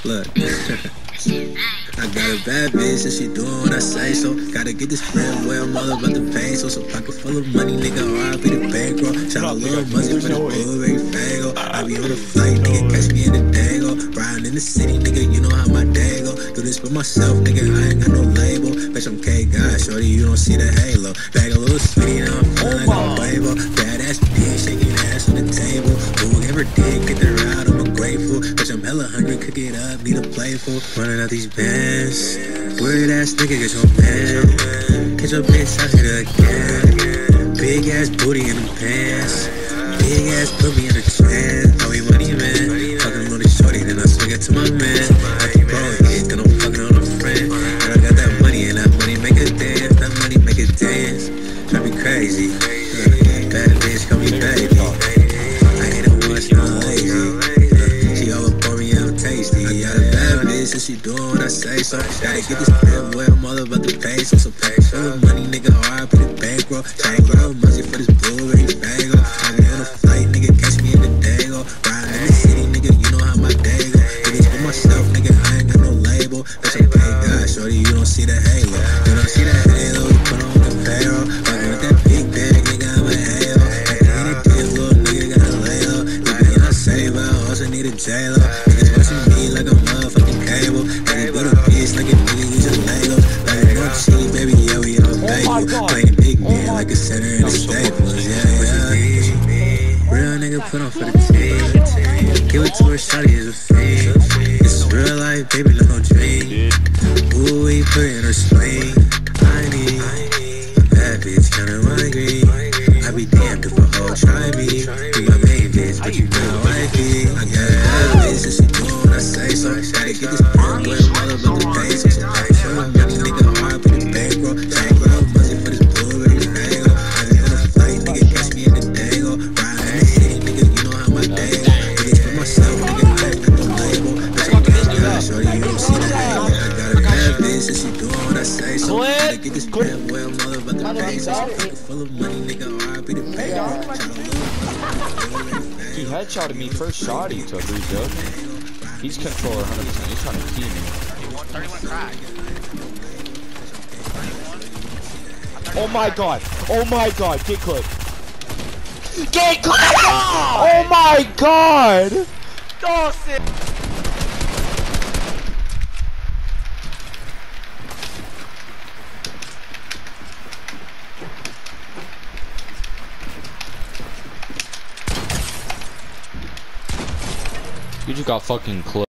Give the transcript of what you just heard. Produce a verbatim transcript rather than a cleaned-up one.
Look. I got a bad bitch and she doing what I say so. Gotta get this bread where I'm all about the peso. So pocket full of money, nigga, R I P the bankroll. Shout out Lil Muzzy for the blueberry fago. I be on a flight, nigga, catch me in the Daygo. Riding in the city, nigga, you know how my day go. Do this for myself, nigga, I ain't got no label. Bitch, I'm K-God, shorty, you don't see the halo. Bag a little sweetie, now I'm feeling like a Quavo. Badass bitch, shaking ass on the table. Who ever did get the ride, I'm grateful. Bitch, I'm hella hungry, cook it up, need a playful. Running out these bands. Weird ass nigga, get your man. Get your bitch out here again. Big ass booty in the pants. Big ass put me in a chance. How we money, man. Fucking on the shorty, then I swing it to my man. I keep bro hit, then I'm fucking on a friend. And I got that money, and that money make it dance. That money make it dance. Drive me crazy. Bad bitch, call me baby. I ain't a much, not lazy. She all up on me, I'm tasty. I got a bad bitch, and she doing what I say so. Gotta get this bread where I'm all about the peso. So pay full of money, nigga, R I P the bankroll. Chain Lil Muzzy for this blueberry fago. I be on a flight, nigga, catch me in the Daygo. Riding in the city, nigga, you know how my day go. Do this for myself, nigga, I ain't got no label. Bitch, I'm K-God, shorty, you don't see the halo. You don't see the halo, you put on the payroll. Rockin' with that big bag, nigga, I'm a halo. At the end of the day, little nigga gotta lay low. Nigga, you don't say, but I also need a J-Lo. Niggas watching me like a motherfucking cable. Nigga, go to bitch like a nigga, you just Lego. Like no cheat, baby, yeah, we all Daygo. Playing big man like a center in the Staples, yeah, yeah. Real nigga put on for the team. Give it to her, shawty is a fiend. This is real life, baby, no dream. Ooh, we put in her spleen. I need a bad bitch, kinda my green. I be damned if a hoe try me. You my main bitch, but you know wifey. I got a bad bitch and she doing what I say so. Gotta get this bread where I'm all about the peso. So I show my money, nigga, R I P the bankroll. Chain Lil Muzzy for this blueberry fago. I be on a flight, nigga, catch me in the Daygo. Riding in the city, nigga, you know how my day go. Do this for myself, nigga, I ain't got no label. Bitch, I'm K-God, shorty, you don't see the halo. I got a bad bitch and she doing what I say so. Gotta get this bread where I'm all about the peso. So pocket full of money, nigga, R I P the bankroll. He headshotted me first shot he took, Rico. He's controller one hundred percent. He's trying to key me. thirty-one crack. Oh my god. Oh my god. Get clipped. Get clipped! Oh my god! Dawson! You just got fucking clipped.